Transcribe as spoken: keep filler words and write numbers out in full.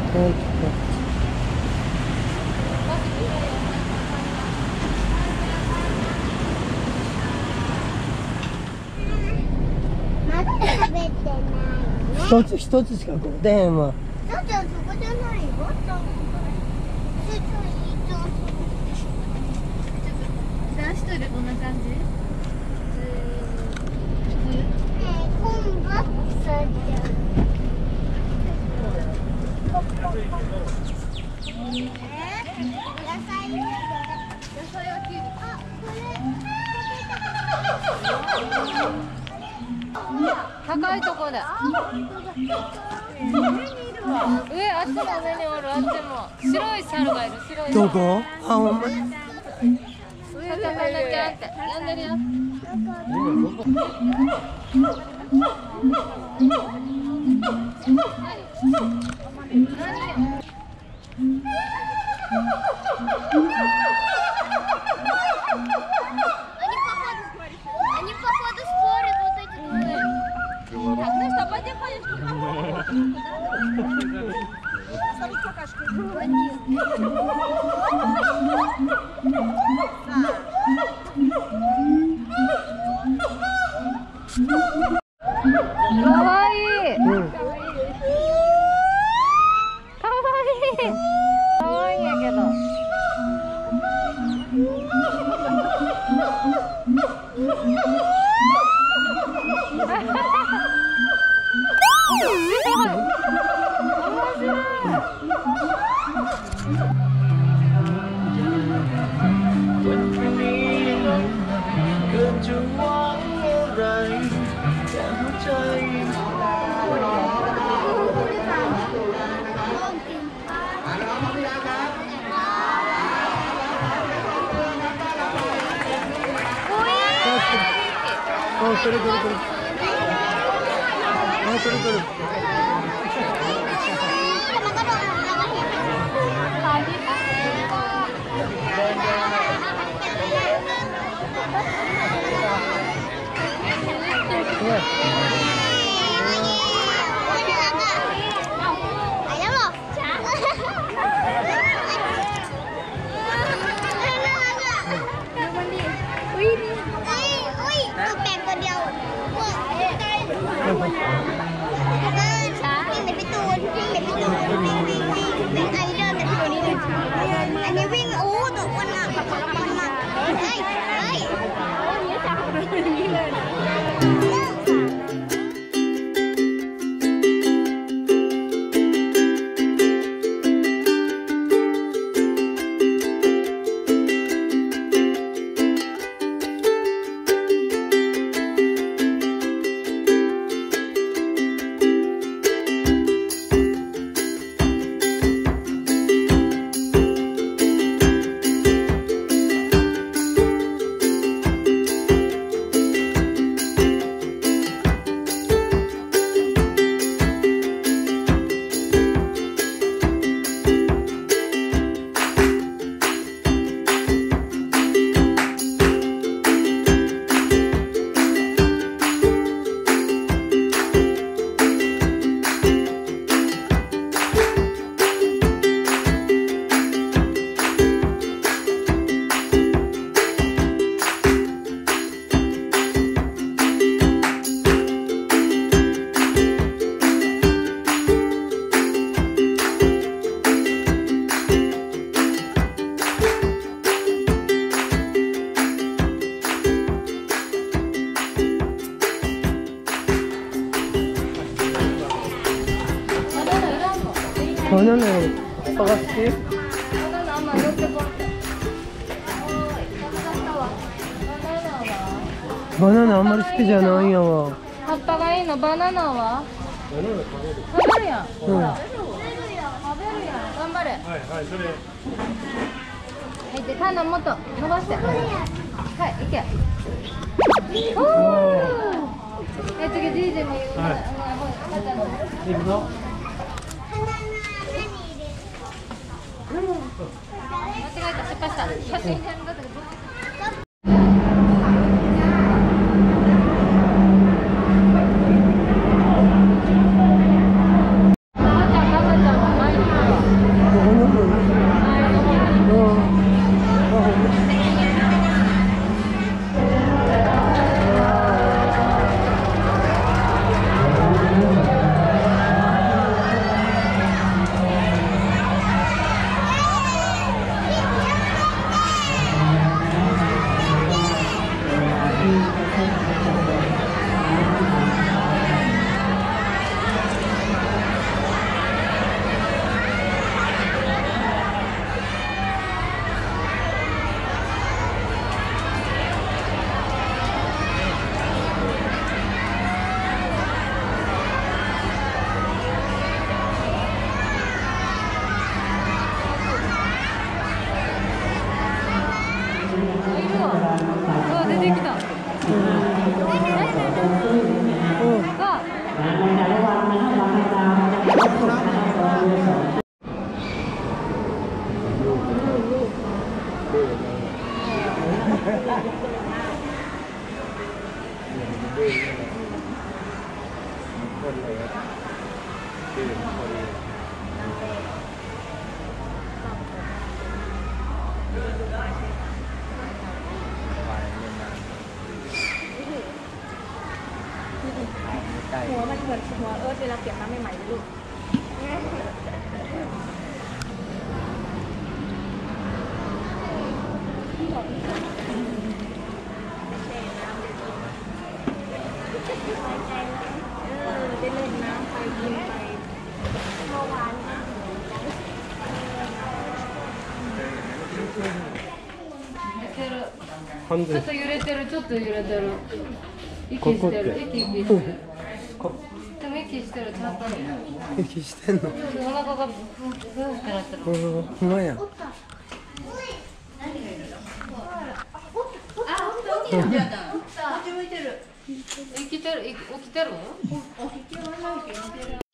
まだ食べてない。 一つ一つしかこう出へんわ。 ちょっとそこじゃないよ。 男子トイレこんな感じ？ 今度は草じゃん。野菜野菜はきゅうり。あ、これ。 高いところで。上、あっちも上におる、あっちも。白い猿がいる、白い猿。 どこ？あ、ほんま。 魚ちゃんって呼んでるよ。 Они походу спорят вот эти двое. Так, ну что, пойдем, пойдем. Смотри, какашка. Кавай! Кавай! Кавайやけど。 あ、くるくるくる。あ、くるくる。 อันนี้วิ่งโอ้ตัวอ้วนมากตัวอ้วนมากเฮ้ยเฮ้ยอย่างนี้เลยバナナ探して。 バナナあんまり寄ってこんて。 バナナあんまり好きじゃないやわ。 葉っぱがいいの。バナナはバナナ食べる。 食べるやん。 うん。 食べるやん。頑張れ。はいはい、それ。はい、で、タンナもっと伸ばして。はい、いけ。おお。え、次、じいじも言う。はい。 行くぞ。 間違えた、失敗した。写真撮ったけど。赤ちゃん、赤ちゃん、前に。 หัวมันเหมือนหัวเอิร์ธเวลาเก็บน้ำใหม่ๆลูกได้เล่นน้ำไปกินไปเมื่อวานนะ半分ちょっと揺れてる、ちょっと揺れてる。息ここってしてる、息息してる。でも息してる、ちゃんとね。 息してんの。 お腹がブンブンってなってる。 うん、ほんまや。 あ、本当に。やだ。こっち向いてる。生きてる、起きてる。起きてる。